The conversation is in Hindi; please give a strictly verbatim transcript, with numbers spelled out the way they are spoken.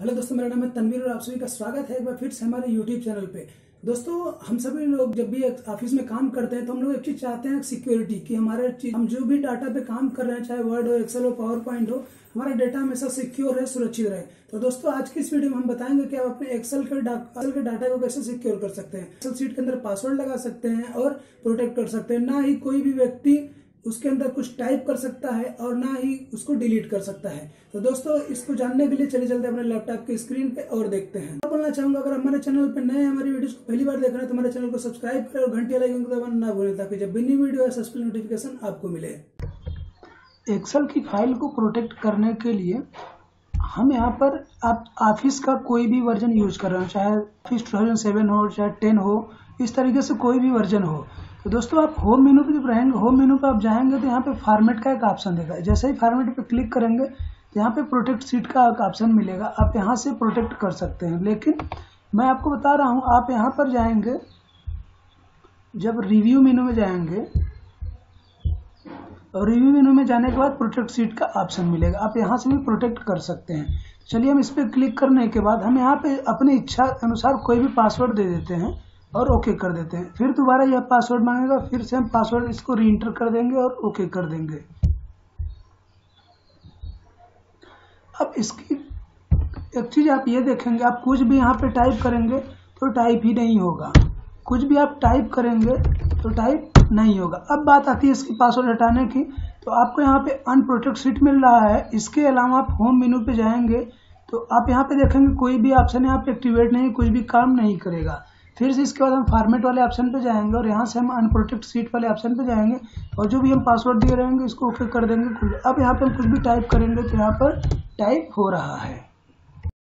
हेलो दोस्तों, मेरा नाम है तनवीर और आप सभी का स्वागत है एक बार फिर से हमारे यूट्यूब चैनल पे। दोस्तों, हम सभी लोग जब भी ऑफिस में काम करते हैं तो हम लोग एक चीज चाहते हैं, सिक्योरिटी की हमारे हम जो भी डाटा पे काम कर रहे हैं, चाहे वर्ड हो, एक्सेल हो, पावर पॉइंट हो, हमारा डेटा हमेशा सिक्योर रहे, सुरक्षित रहे। तो दोस्तों, आज की इस वीडियो में हम बताएंगे कि आप अपने एक्सेल के एक्सेल के डाटा को कैसे सिक्योर कर सकते हैं। एक्सेल शीट के अंदर पासवर्ड लगा सकते हैं और प्रोटेक्ट कर सकते हैं। ना ही कोई भी व्यक्ति उसके अंदर कुछ टाइप कर सकता है और ना ही उसको डिलीट कर सकता है। तो दोस्तों, इसको जानने के लिए चले चलते हैं अपने लैपटॉप की स्क्रीन पे और देखते हैं। मैं बोलना चाहूंगा, अगर हमारे चैनल पे नए हमारी वीडियोस को पहली बार देख रहे हैं तो हमारे चैनल को सब्सक्राइब करें और घंटी वाले आइकन को दबाना ना भूलें, ताकि जब भी न्यू वीडियो है सबसे नोटिफिकेशन आपको मिले। एक्सेल की फाइल को प्रोटेक्ट करने के लिए हम यहाँ पर आप ऑफिस का कोई भी वर्जन यूज कर रहे हो, चाहे ऑफिस टू थाउजेंड सेवन हो, चाहे टेन हो, इस तरीके से कोई भी वर्जन हो। तो दोस्तों, आप होम मेनू पे जब रहेंगे, होम मेनू पे आप जाएंगे तो यहाँ पे फॉर्मेट का एक ऑप्शन देगा। जैसे ही फॉर्मेट पे क्लिक करेंगे तो यहाँ पे प्रोटेक्ट शीट का एक ऑप्शन मिलेगा। आप यहाँ से प्रोटेक्ट कर सकते हैं, लेकिन मैं आपको बता रहा हूँ, आप यहाँ पर जाएंगे, जब रिव्यू मेनू में जाएंगे और रिव्यू मेनू में जाने के बाद प्रोटेक्ट शीट का ऑप्शन मिलेगा। आप यहाँ से भी प्रोटेक्ट कर सकते हैं। चलिए, हम इस पर क्लिक करने के बाद हम यहाँ पे अपनी इच्छा अनुसार कोई भी पासवर्ड दे देते हैं और ओके कर देते हैं। फिर दोबारा यह पासवर्ड मांगेगा, फिर से हम पासवर्ड इसको री इंटर कर देंगे और ओके कर देंगे। अब इसकी एक चीज आप ये देखेंगे, आप कुछ भी यहाँ पे टाइप करेंगे तो टाइप ही नहीं होगा, कुछ भी आप टाइप करेंगे तो टाइप नहीं होगा। अब बात आती है इसकी पासवर्ड हटाने की। तो आपको यहाँ पे अनप्रोटेक्ट शीट मिल रहा है। इसके अलावा आप होम मेनू पे जाएंगे तो आप यहाँ पे देखेंगे कोई भी ऑप्शन यहाँ पे एक्टिवेट नहीं, कुछ भी काम नहीं करेगा। फिर से इसके बाद हम फॉर्मेट वाले ऑप्शन पे जाएंगे और यहाँ से हम अनप्रोटेक्ट शीट वाले ऑप्शन पे जाएंगे और जो भी हम पासवर्ड दिए रहेंगे इसको ओके कर देंगे। अब यहाँ पे हम कुछ भी टाइप करेंगे तो यहाँ पर टाइप हो रहा है।